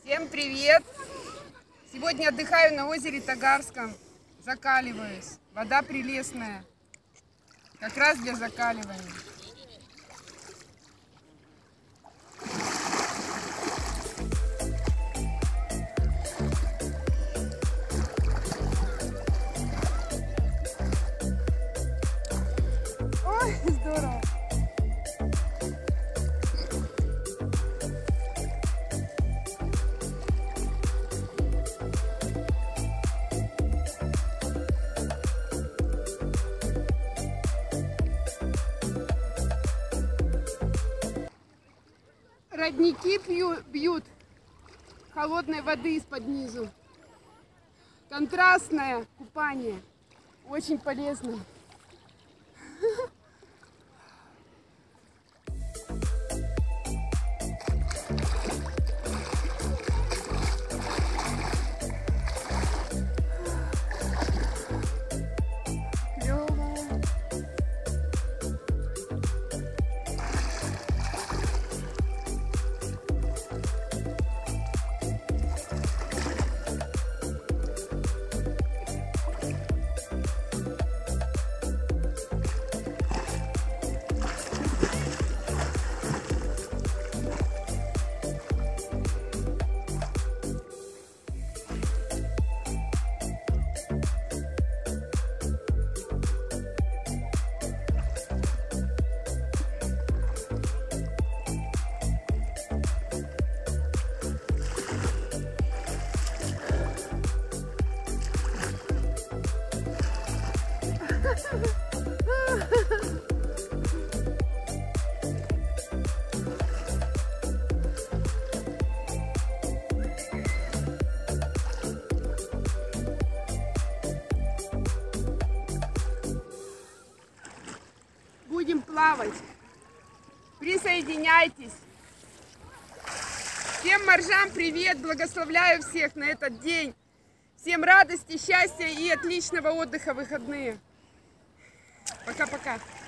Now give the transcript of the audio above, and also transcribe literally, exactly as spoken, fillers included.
Всем привет! Сегодня отдыхаю на озере Тагарском, закаливаюсь. Вода прелестная, как раз для закаливания. Ой, здорово! Родники пьют, бьют холодной воды из-под низу. Контрастное купание. Очень полезно. Будем плавать. Присоединяйтесь. Всем моржам привет. Благословляю всех на этот день. Всем радости, счастья и отличного отдыха в выходные. Пока-пока.